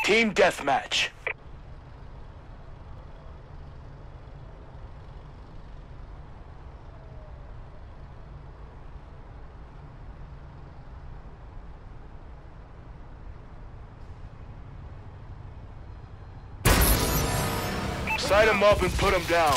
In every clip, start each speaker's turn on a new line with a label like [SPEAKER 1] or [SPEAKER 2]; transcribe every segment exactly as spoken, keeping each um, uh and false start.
[SPEAKER 1] Team deathmatch. Sight him up and put him down.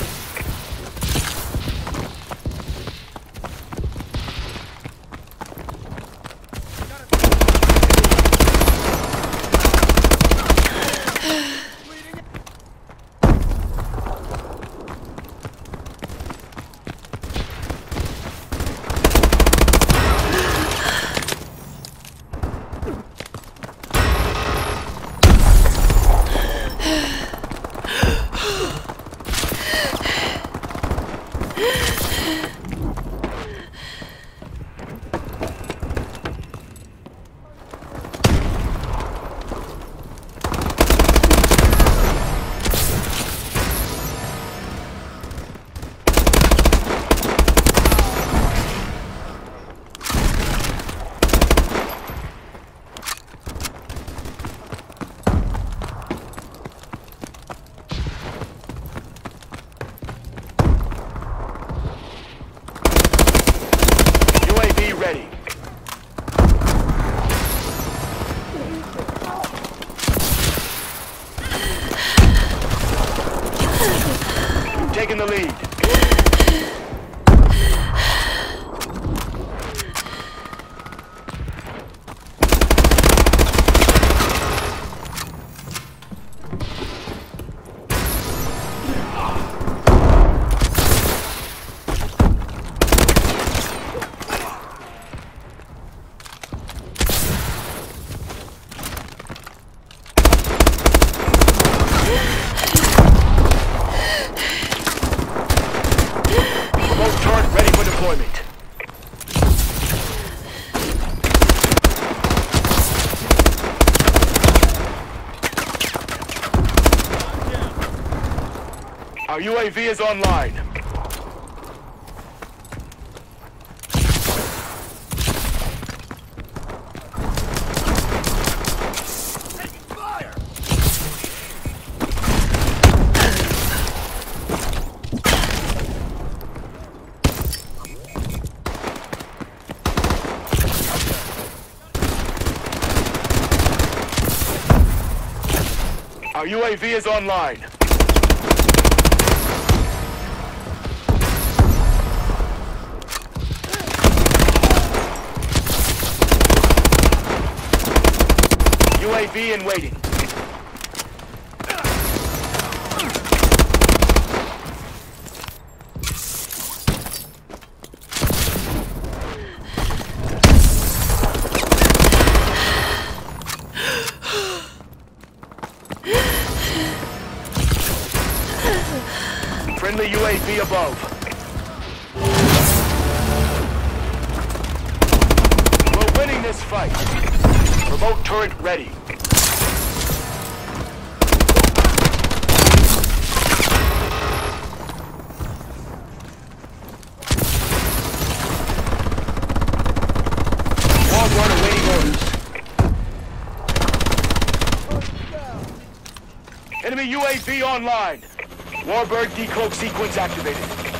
[SPEAKER 1] Ready. Taking the lead. Ready for deployment. Our U A V is online. Our U A V is online. U A V in waiting. Friendly U A V above. We're winning this fight. Remote turret ready. Wall run awaiting orders. Enemy U A V online. Warbird decloak sequence activated.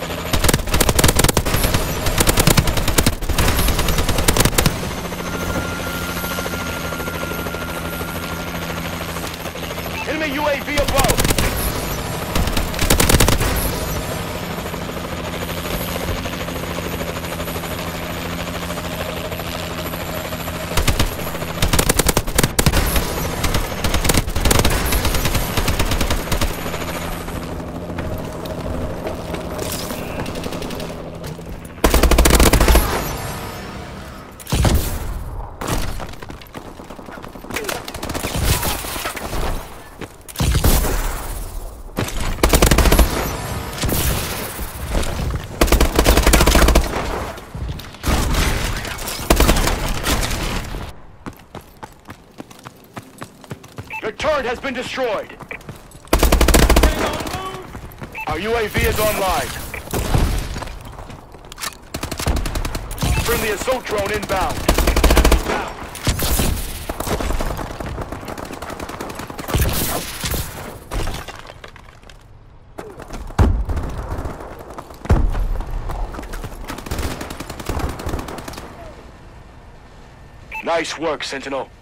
[SPEAKER 1] Enemy U A V above. The turret has been destroyed. Our U A V is online. Friendly assault drone inbound. Nice work, Sentinel.